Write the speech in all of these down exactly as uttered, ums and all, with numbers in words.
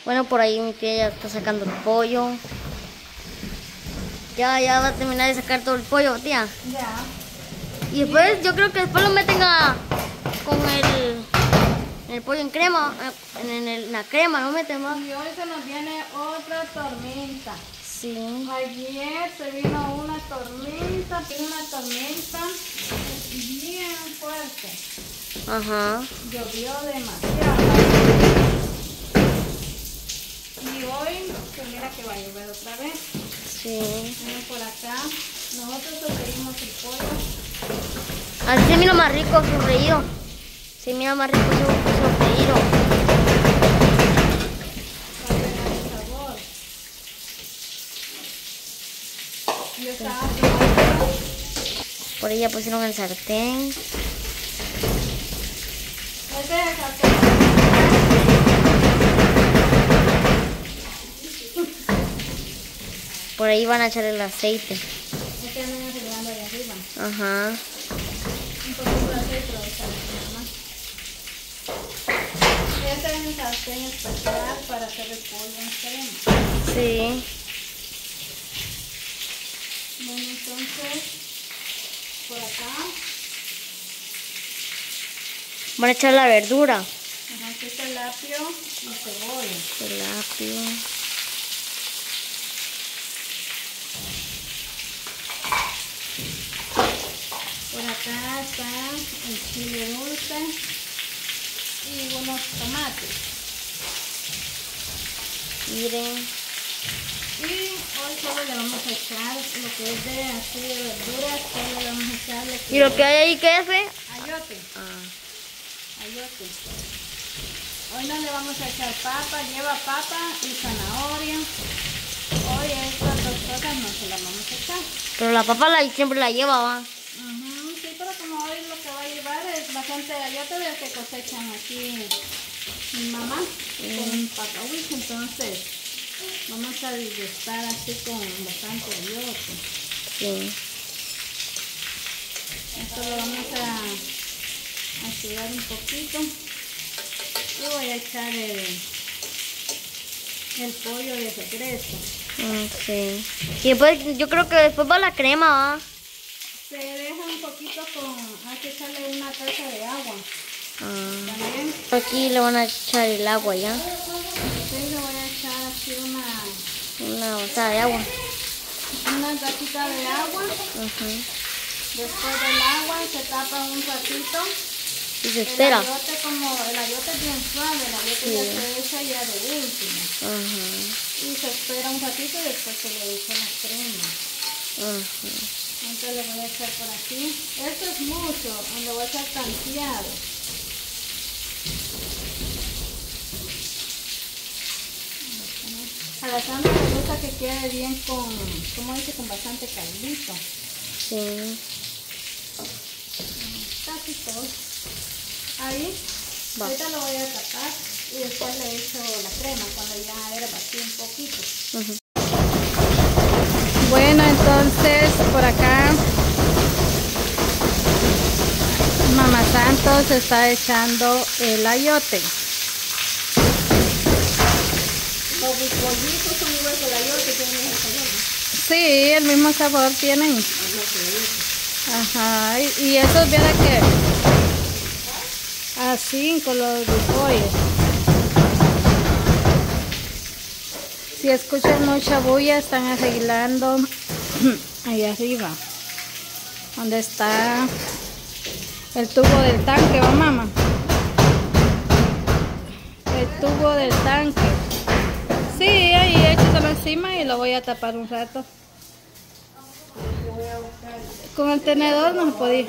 Bueno, por ahí mi tía ya está sacando el pollo. Ya, ya va a terminar de sacar todo el pollo, tía. Ya. Y después, yo creo que después lo meten a con el, el pollo en crema, en, en, el, en la crema, ¿no meten más? Y hoy se nos viene otra tormenta. Sí. Ayer se vino una tormenta, vino una tormenta bien fuerte. Ajá. Llovió demasiado. Y hoy se mira que va a llover otra vez. Sí. Miren por acá, nosotros sofreímos el pollo. Así se mira más rico sofreído. Se mira más rico sofreído. Va a tener el sabor. Yo estaba probando. Por ahí ya pusieron el sartén. Este es el sartén. Por ahí van a echar el aceite. Este andan arreglando de arriba. Ajá. Un poquito de aceite lo voy a echar más. Este es un sartén especial para hacer el pollo en crema. Sí. Bueno, entonces, por acá. Van a echar la verdura. Ajá, aquí está el apio y cebolla. El apio. Por acá está el chile dulce y unos tomates. Miren. Y hoy solo le vamos a echar lo que es de así de verduras, solo le vamos a echar lo que ¿Y lo que hay ahí qué es, fe? ayote. Ah. Ayote. Hoy no le vamos a echar papa, lleva papa y zanahoria. Hoy estas dos cosas no se las vamos a echar. Pero la papa la, siempre la lleva, ¿va? Uh-huh, sí, pero como hoy lo que va a llevar es bastante ayote del que cosechan aquí mi mamá mm. con pacahuich, entonces vamos a disgustar así con bastante ayote. Sí. Esto lo vamos a, a sudar un poquito y voy a echar el, el pollo de regreso. Mm, sí. Y después, yo creo que después va la crema, ¿va? Se deja un poquito con, hay que echarle una taza de agua. Ah. También. Aquí le van a echar el agua ya. Sí, le voy a echar así una... Una botella de agua. Una tacita de agua. Uh-huh. Después del agua se tapa un ratito. Y se espera. El ayote, como, el ayote es bien suave, el ayote sí. Ya se echa ya de último. Uh-huh. Y se espera un ratito y después se le echa la crema. Uh-huh. Entonces le voy a echar por aquí. Esto es mucho, le voy a echar tanteado. A la Sandra me gusta que quede bien con, como dice, con bastante caldito. Sí. Casi todo. Ahí, va. Ahorita lo voy a tapar y después le echo la crema cuando ya hierva así un poquito. Uh-huh. Bueno, entonces por acá Mamá Santos está echando el ayote. Los pollitos son igual que el ayote, tienen el sabor, ¿no? Sí, el mismo sabor tienen. Ajá, y, y eso viene que así con los pollos. Si escuchan mucha bulla, están arreglando ahí arriba, donde está el tubo del tanque, ¿va, mamá? El tubo del tanque. Sí, ahí échatelo encima y lo voy a tapar un rato. Con el tenedor no se podía.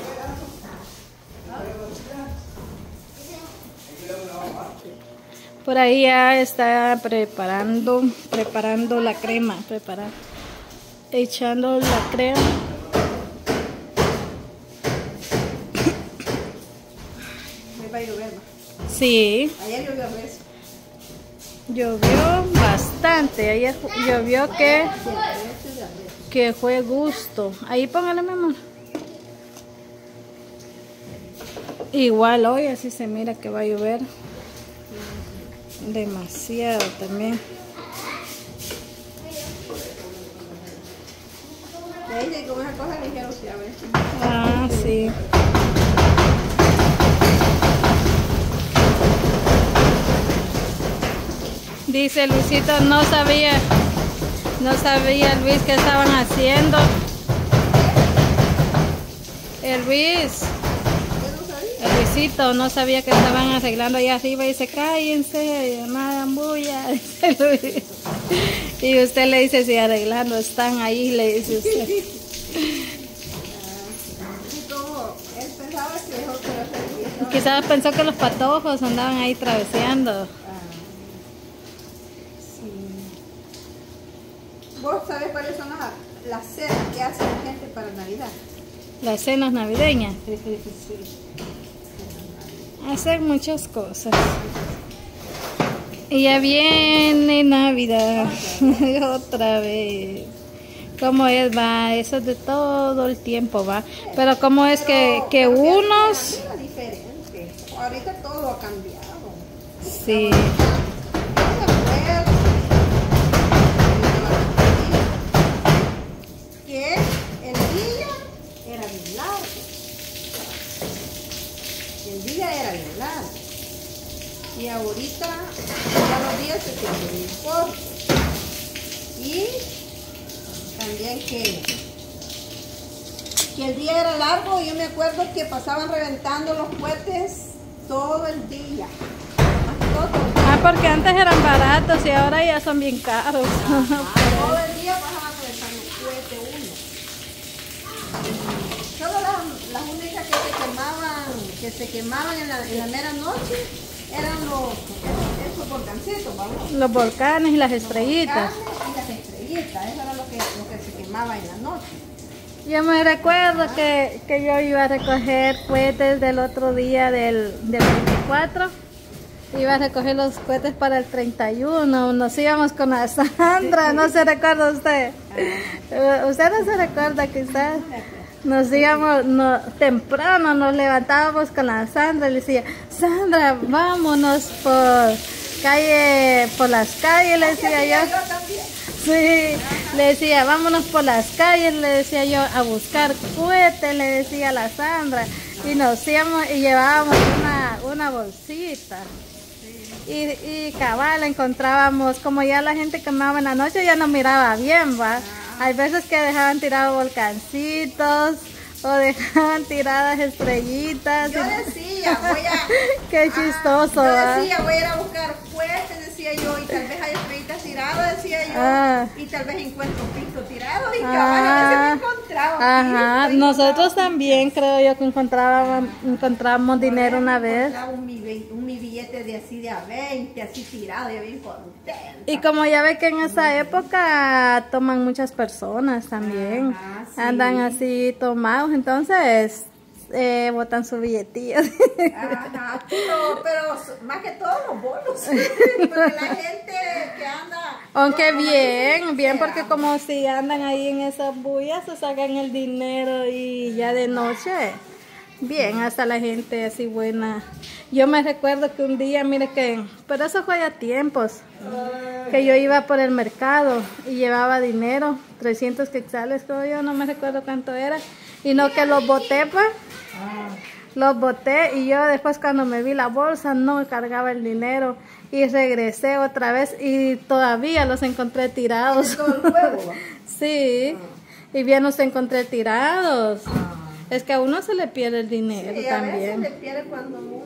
Por ahí ya está preparando, preparando la crema, preparar, echando la crema. Va a llover, ¿no? Sí. Ayer llovió eso. Llovió bastante, ayer llovió que, que fue gusto. Ahí póngale, mi amor. Igual hoy así se mira que va a llover. demasiado también. Dice como esa cosa ligera, sí, a ver. Ah, sí. Dice Luisito, no sabía, no sabía Luis qué estaban haciendo. El Luis, el Luisito no sabía que estaban arreglando allá arriba y dice, cállense, no hagan bulla, dice Luis. Y usted le dice, si arreglando están ahí, le dice usted. Quizás pensó que los patojos andaban ahí traveseando. ¿Vos sabés cuáles son las, las cenas que hace la gente para Navidad? Las cenas navideñas. Sí, sí, sí. Hacen muchas cosas. Y ya viene Navidad. Otra vez. ¿Cómo es? Va, eso es de todo el tiempo, va. Pero cómo es que, que unos... Es diferente. Ahorita todo ha cambiado. Sí. Que el día era bien largo. El día era bien largo. Y ahorita ya los días se tienen bien cortos. Y también que, que el día era largo. Yo me acuerdo que pasaban reventando los cohetes todo el día. Todo el día. Ah, porque antes eran baratos y ahora ya son bien caros. Ajá, todo el día pasaban reventando cohetes uno. Solo las, las únicas que se quemaban, que se quemaban en la, en la mera noche eran los esos, esos volcancitos, vamos. Los volcanes y las estrellitas. Los volcanes y las estrellitas, eso era lo que, lo que se quemaba en la noche. Yo me recuerdo que, que yo iba a recoger cohetes del otro día del, del veinticuatro. Iba a recoger los cohetes para el treinta y uno. Nos íbamos con la Sandra, ¿no se recuerda usted? Uh, ¿Usted no se recuerda quizás? Nos íbamos no, temprano, nos levantábamos con la Sandra y le decía, Sandra, vámonos por calle, por las calles, le decía yo. Sí, le decía, vámonos por las calles, le decía yo, a buscar cohetes, le decía a la Sandra. Y nos íbamos y llevábamos una, una bolsita. Y, y cabal, encontrábamos, como ya la gente quemaba en la noche, ya no miraba bien, va. Hay veces que dejaban tirados volcancitos o dejaban tiradas estrellitas. Yo decía, voy a... Qué chistoso, ah, yo ¿va? decía, voy a ir a buscar cohetes, decía yo, y tal vez hay estrellitas tiradas, decía yo, Ah. y tal vez encuentro pisto tirado, y Ah. cabal, a veces me encontraba. Ajá, pisto, y nosotros encontraba también creo yo que encontrábamos, encontrábamos dinero una vez. Encontraba un, mi, un mi billete de así de a veinte, así tirado, y bien contenta. Y como ya ve que en esa época toman muchas personas también, Ajá, sí. andan así tomados, entonces eh, botan su billetillo. Ajá, pero, pero más que todo los bolos, porque la gente que anda... Aunque no, bien, no, bien, sea, porque como si andan ahí en esas bullas, se sacan el dinero y ya de noche, bien, hasta la gente así buena. Yo me recuerdo que un día, mire que, pero eso fue ya tiempos, que yo iba por el mercado y llevaba dinero, trescientos quetzales, creo yo, no me recuerdo cuánto era, y no que los boté, pues, los boté y yo después cuando me vi la bolsa no cargaba el dinero y regresé otra vez y todavía los encontré tirados. todo el juego, ¿va? Sí, y bien los encontré tirados. Es que a uno se le pierde el dinero Sí, a veces también. le pierde cuando uno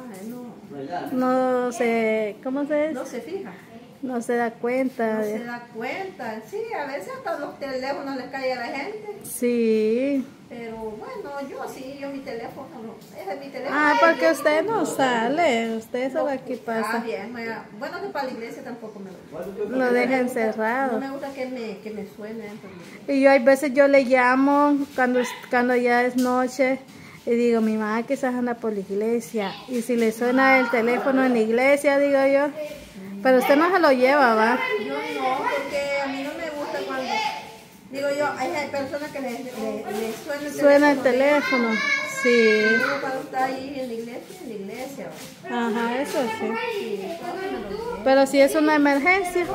no, No se, ¿cómo se no dice? se fija, No se da cuenta. no de- se da cuenta. Sí, a veces hasta los teléfonos les cae a la gente, Sí. pero bueno, yo sí, yo mi teléfono, no, ese es mi teléfono. Ah, Ay, porque yo- usted no sale, usted sabe aquí Ah, pasa. bien, bueno, bueno, que para la iglesia tampoco me gusta. Lo deja No me gusta- encerrado. No me gusta que me, que me suene dentro de mí. Y yo hay veces yo le llamo cuando, cuando ya es noche y digo, mi mamá quizás anda por la iglesia. Y si le suena el teléfono en la iglesia, digo yo, pero usted no se lo lleva, ¿va? Yo no, porque a mí no me gusta cuando... Digo yo, hay hay personas que les le, le suena el Suena el teléfono. teléfono. Sí. Como cuando está ahí en la iglesia, en la iglesia. ¿Va? Ajá, eso sí. Sí, todo me lo tiene. Pero si es una emergencia,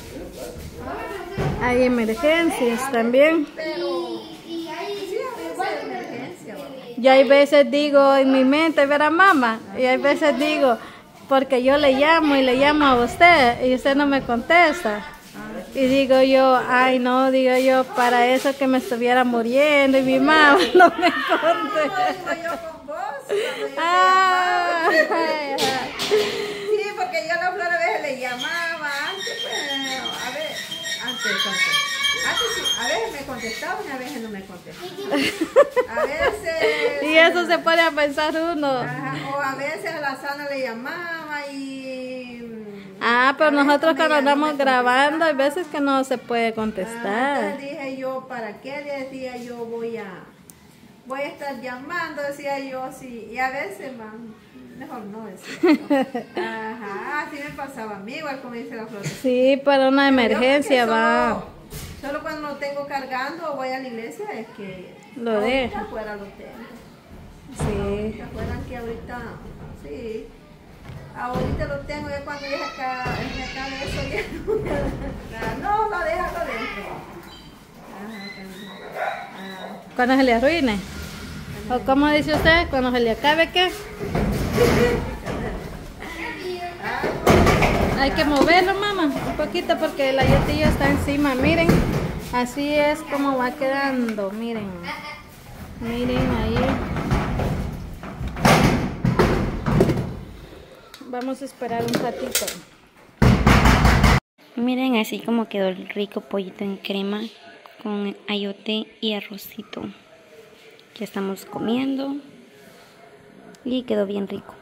hay emergencias también. Pero sí, a veces es emergencia. ¿Va? Yo hay veces digo en mi mente, verá mamá, y hay veces digo, porque yo le llamo y le llamo a usted y usted no me contesta. Y digo yo, ay no, digo yo, para eso que me estuviera muriendo y mi mamá no me contesta. No, digo yo con vos. Cuando yo Ah, te llamaba. Sí, porque yo a la Flor a veces le llamaba antes, pues, a ver, antes, antes. Antes sí, a veces me contestaban y a veces no me contestaban. A veces... y eso se pone a pensar uno. Ajá, o a veces a la Sana le llamaba y... Ah, pero a veces nosotros con cuando ella no andamos me grabando hay contestaba. veces que no se puede Ah, contestar. entonces dije yo, ¿para qué? Le decía yo, voy a... Voy a estar llamando, decía yo, sí. Y a veces, man, mejor no decía yo. Ajá, así me pasaba a mí, igual como dice la Flor. Sí, para una emergencia Yo va. solo, solo cuando lo tengo cargando o voy a la iglesia es que Lo ahorita deja. afuera lo tengo. Sí. ¿Se acuerdan que ahorita, sí, ahorita lo tengo ya cuando ya acá, me acabe eso ya no, lo deja lo dentro. Ajá, ah, Cuando se le arruine. ¿O cómo dice usted? Cuando se le acabe, ¿qué? Hay que moverlo, mamá, un poquito porque la yetilla está encima. Miren, así es como va quedando. Miren, miren ahí. Vamos a esperar un ratito. Miren así como quedó el rico pollito en crema con ayote y arrocito. Ya estamos comiendo y quedó bien rico.